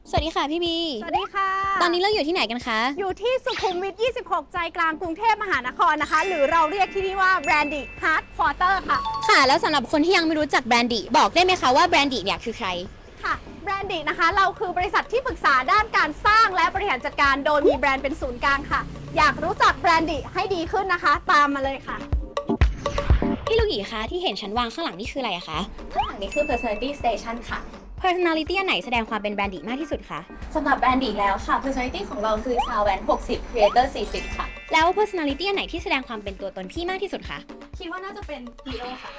สวัสดีค่ะพี่บีสวัสดีค่ะตอนนี้เราอยู่ที่ไหนกันคะอยู่ที่สุขุมวิท 26 ใจกลางกรุงเทพมหานครนะคะ หรือเราเรียกที่นี่ว่า Brandy Headquarter ค่ะค่ะแล้วสำหรับคนที่ยังไม่รู้จักแบรนดี้บอกได้ไหมคะว่าแบรนดี้เนี่ยคือใครค่ะ Brandy นะคะเราคือบริษัทที่ปรึกษาด้านการสร้างและบริหารจัดการโดยมีแบรนด์เป็นศูนย์กลางค่ะอยากรู้จัก Brandy ให้ดีขึ้นนะคะตามมาเลยค่ะพี่ลูกหยีคะที่เห็นฉันวางข้างหลังนี่คืออะไรคะข้างหลังนี้คือ Personality Station ค่ะ personality อันไหนแสดงความเป็นแบรนดี้มากที่สุดคะสำหรับแบรนด์แล้วค่ะ Personality ของเราคือ Sound 60 Creator 40 ค่ะแล้ว personality อันไหนที่แสดงความเป็นตัวตนพี่มากที่สุดคะคิดว่าน่าจะเป็น Leo ค่ะ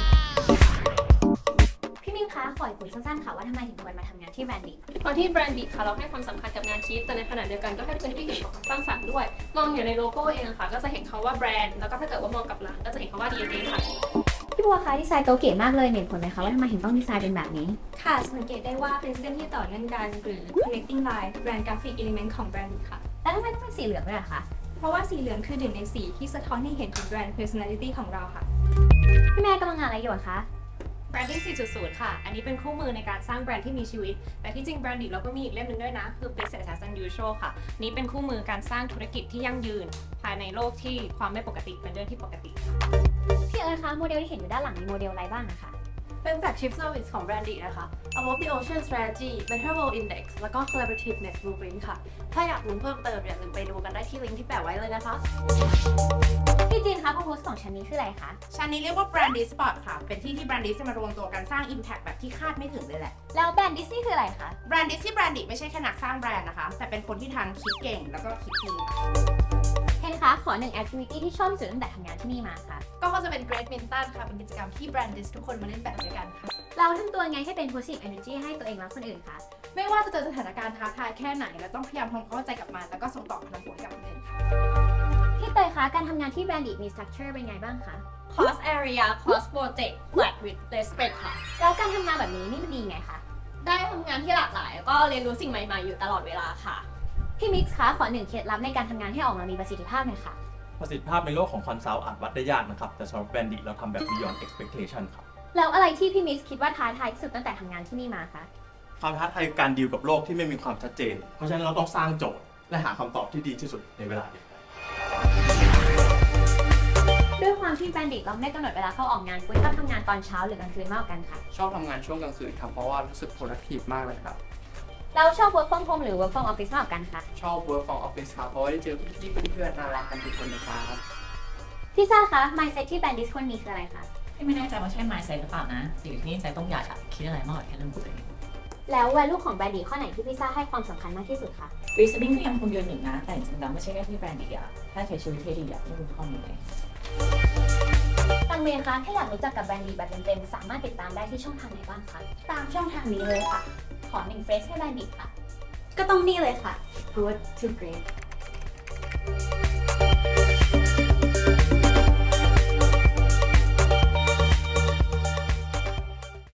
พี่มิ้งคะขอคุยสั้นๆค่ะว่าทำไมถึงควรมาทำงานที่แบรนดี้ตอนที่แบรนด์ค่ะเราให้ความสำคัญกับงานคิดแต่ในขณะเดียวกันก็ให้พื้นที่เห็นของสร้างสรรค์ด้วยมองอยู่ในโลโก้เองค่ะก็จะเห็นคำว่าแบรนด์แล้วก็ถ้าเกิดว่ามองกับหลังก็จะเห็นคำว่า DNA ค่ะพี่บัวคะดีไซน์เก๋าเก๋มากเลยเห็นผลไหมคะว่าทำไมถึงต้องดีไซน์เป็นแบบนี้ค่ะสังเกตได้ว่าเป็นเส้นที่ต่อเนื่องกันหรือ connecting line แบรนด์กราฟิก element ของแบรนด์ค่ะแล้วทำไมต้องเป็นสีเหลืองด้วยล่ะคะเพราะว่าสีเหลืองคือหนึ่งในสีที่สะท้อนให้เห็นถึงแบรนด์ personality ของเราค่ะพี่แม่กำลังงานอะไรอยู่คะ Branding 4.0 ค่ะ อันนี้เป็นคู่มือในการสร้างแบรนด์ที่มีชีวิต แต่ที่จริงแบรนด์เราก็มีอีกเล่มหนึ่งด้วยนะ คือ Business as unusual ค่ะ นี้เป็นคู่มือการสร้างธุรกิจที่ยั่งยืนภายในโลกที่ความไม่ปกติเป็นเรื่องที่ปกติพี่เอิญคะโมเดลที่เห็นอยู่ด้านหลังมีโมเดลอะไรบ้างนะคะเป็น flagship service ของ Brandy นะคะ Above the Ocean Strategy Better World Index แล้วก็ Collaborativeness Blueprint ค่ะ ถ้าอยากรู้เพิ่มเติมอย่าลืมไปดูกันได้ที่ลิงก์ที่แปะไว้เลยนะคะพี่จีนคะโพสต์ของชั้นนี้คืออะไรคะชั้นนี้เรียกว่า Brandy Spot ค่ะ เป็นที่ที่ Brandy จะมารวมตัวกันสร้าง Impact แบบที่คาดไม่ถึงเลยแหละแล้วแบรนด์ดิสนีย์คืออะไรคะแบรนด์ดิสนีย์ Brandy ไม่ใช่แค่นักสร้างแบรนด์นะคะ แต่เป็นคนที่ทั้งคิดเก่งแล้วก็คิดดีเคนคะขอ1 activity ที่ชอบที่สุดตั้งแต่ทำงานที่นี่มาค่ะก็จะเป็น Great Minton ค่ะ เป็นกิจกรรมที่ Brandist ทุกคนมาเล่นแบบด้วยกันค่ะเราทำตัวไงให้เป็น positive energy ให้ตัวเองและคนอื่นคะไม่ว่าจะเจอสถานการณ์ท้าทายแค่ไหนเราต้องพยายามทำความเข้าใจกับมันแล้วก็ส่งต่อพลังบวกให้กับคนอื่นพี่เตยคะการทำงานที่แบรนด์มี structure เป็นไงบ้างคะ Cross Area Cross Project Flat with Respect ค่ะแล้วการทำงานแบบนี้นี่มันดีไงคะได้ทำงานที่หลากหลายแล้วก็เรียนรู้สิ่งใหม่ๆอยู่ตลอดเวลาค่ะพี่มิกซ์คะขอ1 เคล็ดลับในการทำงานให้ออกมามีประสิทธิภาพหน่อยค่ะประสิทธิภาพในโลกของคอนซัลท์อาจวัดได้ยากนะครับแต่สำหรับแบรนด์เราทำแบบ beyond expectation ครับแล้วอะไรที่พี่มิกซ์คิดว่าท้าทายที่สุดตั้งแต่ทำงานที่นี่มาคะความท้าทายคือการดีลกับโลกที่ไม่มีความชัดเจนเพราะฉะนั้นเราต้องสร้างโจทย์และหาคำตอบที่ดีที่สุดในเวลาเดียวกันด้วยความที่แบรนด์เราไม่กำหนดเวลาเข้าออกงานคุณชอบทำงานตอนเช้าหรือกลางคืนมากกว่ากันคะชอบทำงานช่วงกลางคืนครับเพราะว่ารู้สึก productive มากเลยครับแล้วชอบ work from home หรือ work from office มากกว่ากันคะชอบ work from office ครับเพราะว่าได้เจอพี่ๆเพื่อนๆน่ารักกันทุกคนนะครับพี่ซ่าคะ mindset ที่แบรนด์ควรมีคืออะไรคะไม่แน่ใจว่าใช่ mindset หรือเปล่านะสิ่งที่ใจต้องอยากคิดอะไรมากกว่าแค่เรื่องตัวเองแล้ว value ของแบรนด์ข้อไหนที่พี่ซ่าให้ความสำคัญมากที่สุดคะ reasoning ก็ยังคงยืนหนึ่งนะแต่จริงๆแล้วไม่ใช่แค่ที่แบรนด์อะถ้าใช้ชีวิตที่ดีไม่รู้ข้อมูลเลยตังเมย์คะถ้าอยากรู้จักกับแบรนด์แบบเต็มๆสามารถติดตามได้ที่ช่องทางไหนบ้างคะตามช่องทางนี้เลยค่ะขอ1 phrase ให้แบรนด์ค่ะก็ต้องนี่เลยค่ะ Good to Great